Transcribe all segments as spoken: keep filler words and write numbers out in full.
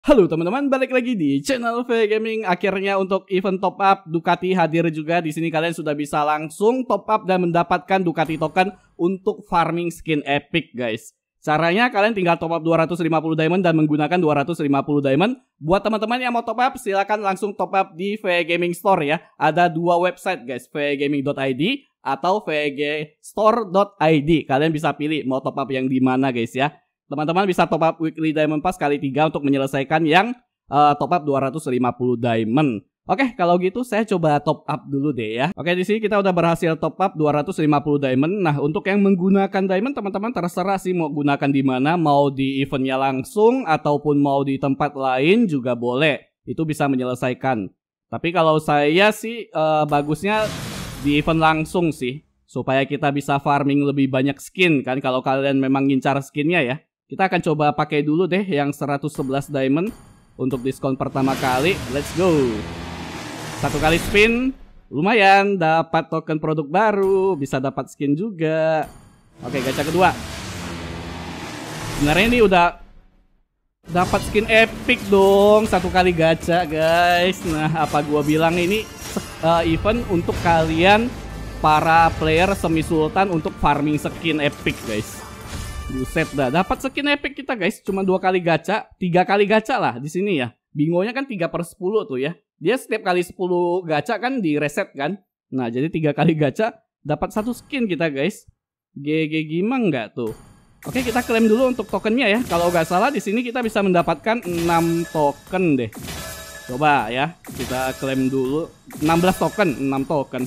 Halo teman-teman, balik lagi di channel V Gaming. Akhirnya untuk event top up Ducati hadir juga. Di sini kalian sudah bisa langsung top up dan mendapatkan Ducati token untuk farming skin epic, guys. Caranya kalian tinggal top up dua ratus lima puluh diamond dan menggunakan dua ratus lima puluh diamond. Buat teman-teman yang mau top up, silakan langsung top up di V Gaming Store ya. Ada dua website, guys, v gaming dot i d atau v g store dot i d. Kalian bisa pilih mau top up yang di mana, guys ya. Teman-teman bisa top up weekly diamond pass kali tiga untuk menyelesaikan yang uh, top up dua ratus lima puluh diamond. Oke, kalau gitu saya coba top up dulu deh ya. Oke, di sini kita udah berhasil top up dua ratus lima puluh diamond. Nah, untuk yang menggunakan diamond teman-teman terserah sih mau gunakan di mana, mau di eventnya langsung ataupun mau di tempat lain juga boleh. Itu bisa menyelesaikan. Tapi kalau saya sih uh, bagusnya di event langsung sih, supaya kita bisa farming lebih banyak skin kan kalau kalian memang ngincar skinnya ya. Kita akan coba pakai dulu deh yang seratus sebelas diamond untuk diskon pertama kali. Let's go. Satu kali spin, lumayan dapat token produk baru, bisa dapat skin juga. Oke, gacha kedua. Sebenarnya ini udah dapat skin epic dong satu kali gacha, guys. Nah, apa gua bilang ini uh, event untuk kalian para player semi sultan untuk farming skin epic, guys. Buset dah, dapat skin epic kita, guys. Cuma dua kali gacha, tiga kali gacha lah di sini ya. Bingonya kan tiga per sepuluh tuh ya. Dia setiap kali sepuluh gacha kan di reset kan. Nah, jadi tiga kali gacha dapat satu skin kita, guys. G G gimana nggak tuh? Oke, kita klaim dulu untuk tokennya ya. Kalau nggak salah di sini kita bisa mendapatkan enam token deh. Coba ya, kita klaim dulu enam belas token, enam token.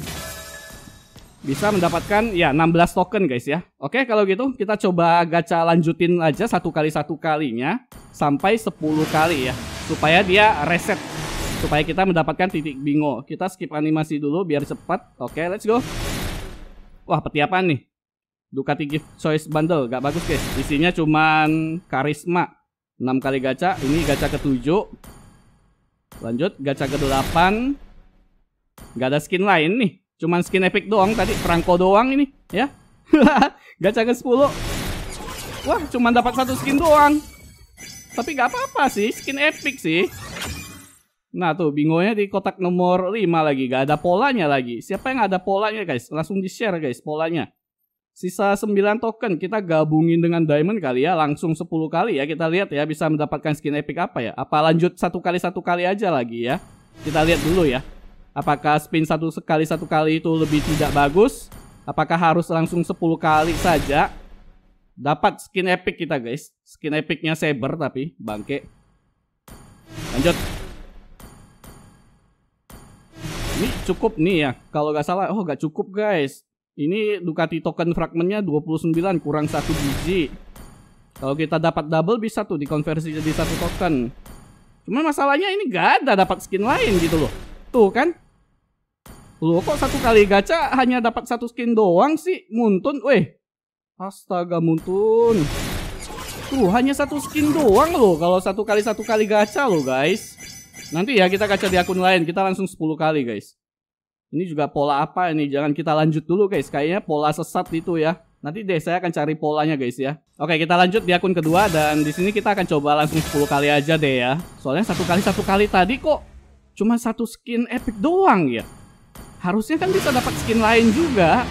Bisa mendapatkan ya enam belas token, guys ya. Oke, kalau gitu kita coba gacha lanjutin aja satu kali satu kalinya sampai sepuluh kali ya, supaya dia reset, supaya kita mendapatkan titik bingo. Kita skip animasi dulu biar cepat. Oke, let's go. Wah, peti apaan nih? Ducati Gift Choice Bundle, gak bagus, guys. Isinya cuman karisma. enam kali gacha, ini gacha ketujuh. Lanjut gacha ke delapan. Gak ada skin lain nih. Cuman skin epic doang tadi, Franco doang ini ya. Gacha ke sepuluh. Wah, cuman dapat satu skin doang. Tapi gak apa-apa sih, skin epic sih. Nah tuh, bingonya di kotak nomor lima lagi, gak ada polanya lagi. Siapa yang ada polanya, guys? Langsung di-share, guys, polanya. Sisa sembilan token, kita gabungin dengan diamond kali ya, langsung sepuluh kali ya. Kita lihat ya, bisa mendapatkan skin epic apa ya. Apa lanjut satu kali satu kali aja lagi ya. Kita lihat dulu ya. Apakah spin satu kali satu kali itu lebih tidak bagus? Apakah harus langsung sepuluh kali saja? Dapat skin epic kita, guys. Skin epicnya Saber tapi bangke. Lanjut. Ini cukup nih ya. Kalau nggak salah, oh nggak cukup, guys. Ini Ducati token fragmentnya dua puluh sembilan kurang satu biji. Kalau kita dapat double bisa tuh dikonversi jadi satu token. Cuman masalahnya ini nggak ada dapat skin lain gitu loh. Tuh kan. Loh, kok satu kali gacha hanya dapat satu skin doang sih? Muntun, weh. Astaga, muntun. Tuh, hanya satu skin doang loh kalau satu kali satu kali gacha loh, guys. Nanti ya kita gacha di akun lain, kita langsung sepuluh kali, guys. Ini juga pola apa ini? Jangan kita lanjut dulu, guys. Kayaknya pola sesat itu ya. Nanti deh saya akan cari polanya, guys ya. Oke, kita lanjut di akun kedua dan di sini kita akan coba langsung sepuluh kali aja deh ya. Soalnya satu kali satu kali tadi kok cuma satu skin epic doang ya. Harusnya kan bisa dapat skin lain juga.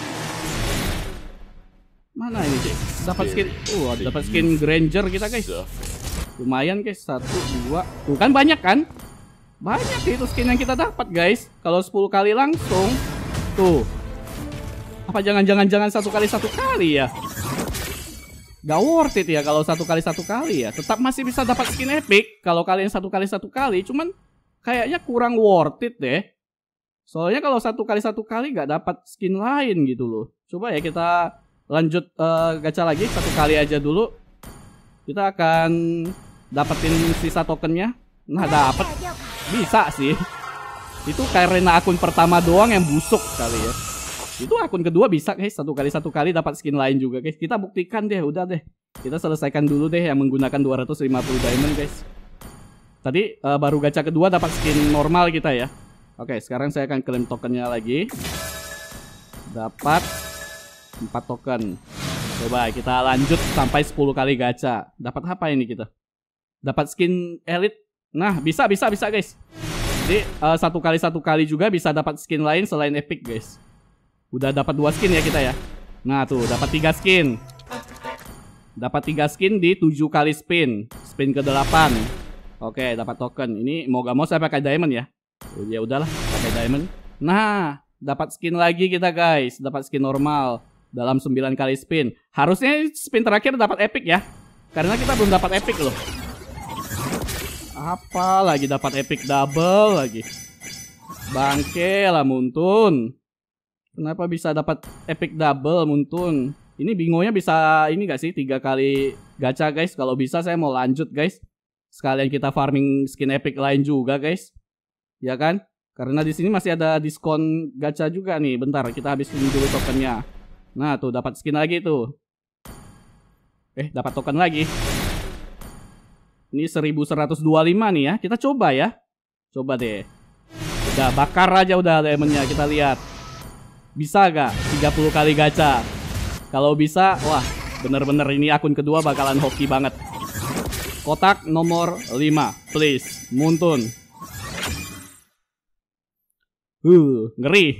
Mana ini, guys? Dapat skin. Uh, dapat skin Granger kita, guys. Lumayan, guys. Satu, dua. Tuh kan banyak kan? Banyak itu skin yang kita dapat, guys. Kalau sepuluh kali langsung. Tuh. Apa jangan-jangan jangan satu kali satu kali ya? Gak worth it ya kalau satu kali satu kali ya. Tetap masih bisa dapat skin epic kalau kalian satu kali satu kali. Cuman kayaknya kurang worth it deh. Soalnya kalau satu kali satu kali gak dapat skin lain gitu loh. Coba ya kita lanjut uh, gacha lagi satu kali aja dulu. Kita akan dapetin sisa tokennya. Nah, dapat. Bisa sih. Itu karena akun pertama doang yang busuk kali ya. Itu akun kedua bisa, guys. Satu kali satu kali dapat skin lain juga, guys. Kita buktikan deh, udah deh. Kita selesaikan dulu deh yang menggunakan dua ratus lima puluh diamond, guys. Tadi uh, baru gacha kedua dapat skin normal kita ya. Oke, sekarang saya akan klaim tokennya lagi. Dapat empat token. Coba kita lanjut sampai sepuluh kali gacha. Dapat apa ini kita? dapat skin elite. Nah, bisa bisa bisa guys. Jadi uh, satu kali satu kali juga bisa dapat skin lain selain epic guys. Udah dapat dua skin ya kita ya. Nah tuh dapat tiga skin. Dapat tiga skin di tujuh kali spin. Spin ke delapan. Oke, dapat token. Ini mau gak mau saya pakai diamond ya. Oh, ya udahlah, pakai diamond. Nah, dapat skin lagi kita guys. Dapat skin normal dalam sembilan kali spin. Harusnya spin terakhir dapat epic ya. Karena kita belum dapat epic loh. Apa lagi dapat epic double lagi. Bangke lah Muntun. Kenapa bisa dapat epic double Muntun? Ini bingonya bisa ini gak sih tiga kali gacha guys. Kalau bisa saya mau lanjut guys. Sekalian kita farming skin epic lain juga guys. Ya kan? Karena di sini masih ada diskon gacha juga nih. Bentar, kita habisin dulu tokennya. Nah, tuh dapat skin lagi tuh. Eh, dapat token lagi. Ini seribu seratus dua puluh lima nih ya. Kita coba ya. Coba deh. Udah bakar aja udah diamondnya. Kita lihat. Bisa gak tiga puluh kali gacha? Kalau bisa, wah, bener-bener ini akun kedua bakalan hoki banget. Kotak nomor lima, please. Muntun. Uh, ngeri.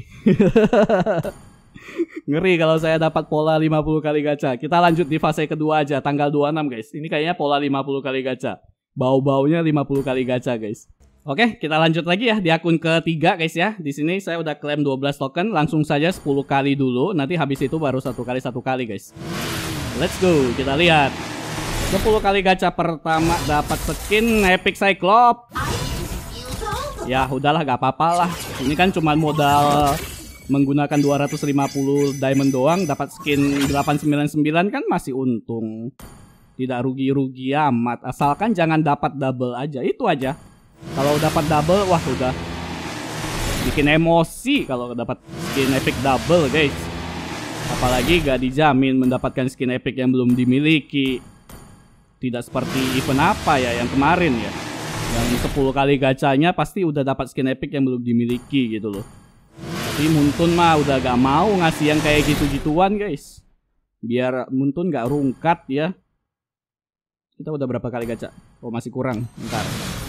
Ngeri kalau saya dapat pola lima puluh kali gacha. Kita lanjut di fase kedua aja, tanggal dua puluh enam guys. Ini kayaknya pola lima puluh kali gacha. Bau-baunya lima puluh kali gacha guys. Oke, kita lanjut lagi ya di akun ketiga guys ya. Di sini saya udah klaim dua belas token, langsung saja sepuluh kali dulu. Nanti habis itu baru satu kali satu kali guys. Let's go, kita lihat. sepuluh kali gacha pertama dapat skin Epic Cyclops. Ya udahlah, gak apa-apa lah. Ini kan cuma modal menggunakan dua ratus lima puluh diamond doang, dapat skin delapan sembilan sembilan kan masih untung. Tidak rugi-rugi amat, asalkan jangan dapat double aja. Itu aja. Kalau dapat double, wah udah bikin emosi kalau dapat skin epic double guys. Apalagi gak dijamin mendapatkan skin epic yang belum dimiliki. Tidak seperti event apa ya yang kemarin ya, yang sepuluh kali gacanya pasti udah dapat skin epic yang belum dimiliki gitu loh. Tapi Muntun mah udah gak mau ngasih yang kayak gitu-gituan guys. Biar Muntun gak rungkat ya. Kita udah berapa kali gacha? Oh masih kurang, bentar.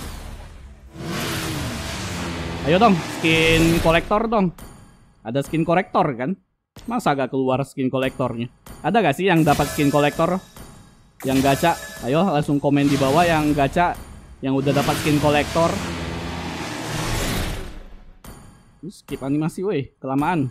Ayo dong, skin kolektor dong. Ada skin kolektor kan? Masa gak keluar skin kolektornya? Ada gak sih yang dapat skin kolektor? Yang gacha? Ayo langsung komen di bawah yang gacha, yang udah dapat skin kolektor. Skip animasi woi, kelamaan.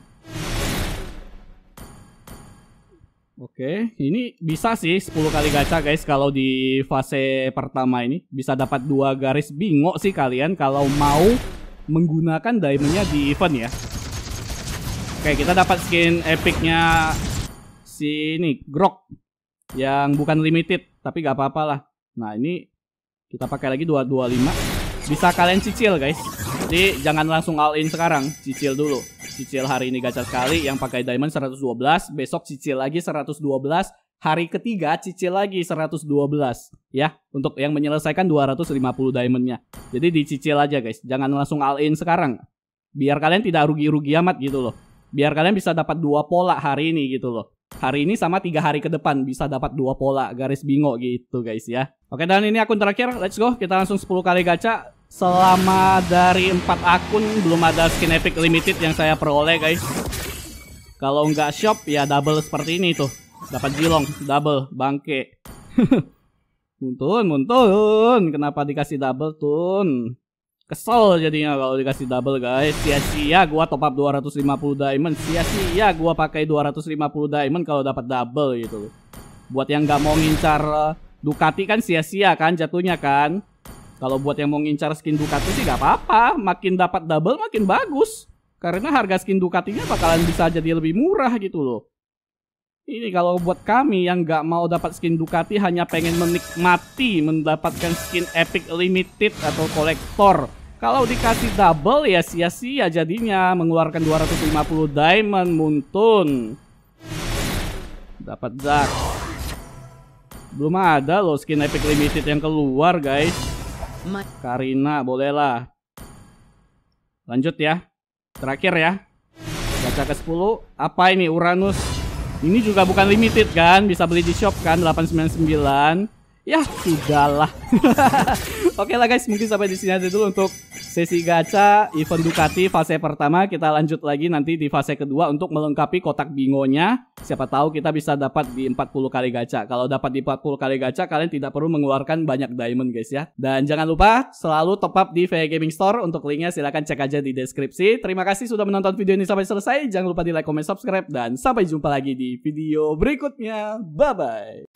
Oke, ini bisa sih sepuluh kali gacha guys. Kalau di fase pertama ini bisa dapat dua garis bingo sih kalian kalau mau menggunakan diamondnya di event ya. Oke, kita dapat skin epicnya si ini Grok yang bukan limited, tapi gak apa-apa lah. Nah ini kita pakai lagi dua ratus dua puluh lima. Bisa kalian cicil guys. Jadi jangan langsung all in sekarang, cicil dulu. Cicil hari ini gacha sekali yang pakai diamond seratus dua belas, besok cicil lagi seratus dua belas, hari ketiga cicil lagi seratus dua belas ya, untuk yang menyelesaikan dua ratus lima puluh diamondnya. Jadi dicicil aja guys, jangan langsung all in sekarang. Biar kalian tidak rugi-rugi amat gitu loh. Biar kalian bisa dapat dua pola hari ini gitu loh. Hari ini sama tiga hari ke depan bisa dapat dua pola garis bingo gitu guys ya. Oke, dan ini akun terakhir, let's go. Kita langsung sepuluh kali gacha. Selama dari empat akun belum ada skin epic limited yang saya peroleh guys. Kalau nggak shop ya double seperti ini tuh. Dapat jilong, double, bangke. Muntun, muntun. Kenapa dikasih double tun? Kesel jadinya kalau dikasih double guys. Sia-sia gua top up dua ratus lima puluh diamond. Sia-sia gua pakai dua ratus lima puluh diamond kalau dapat double gitu. Buat yang nggak mau ngincar uh, Ducati kan sia-sia kan jatuhnya kan. Kalau buat yang mau ngincar skin Ducati sih gak apa-apa. Makin dapat double makin bagus. Karena harga skin Ducatinya bakalan bisa jadi lebih murah gitu loh. Ini kalau buat kami yang gak mau dapat skin Ducati, hanya pengen menikmati mendapatkan skin epic limited atau kolektor. Kalau dikasih double ya sia-sia jadinya mengeluarkan dua ratus lima puluh diamond. Muntun. Dapat Zack. Belum ada loh skin epic limited yang keluar guys. Karina bolehlah. Lanjut ya. Terakhir ya. Gacha ke sepuluh. Apa ini Uranus? Ini juga bukan limited kan. Bisa beli di shop kan delapan sembilan sembilan. Ya sudahlah. Oke lah guys, mungkin sampai di sini aja dulu untuk sesi gacha event Ducati fase pertama. Kita lanjut lagi nanti di fase kedua untuk melengkapi kotak bingonya. Siapa tahu kita bisa dapat di empat puluh kali gacha. Kalau dapat di empat puluh kali gacha, kalian tidak perlu mengeluarkan banyak diamond guys ya. Dan jangan lupa selalu top up di V I Gaming Store. Untuk linknya silahkan cek aja di deskripsi. Terima kasih sudah menonton video ini sampai selesai. Jangan lupa di like, comment, subscribe, dan sampai jumpa lagi di video berikutnya. Bye bye.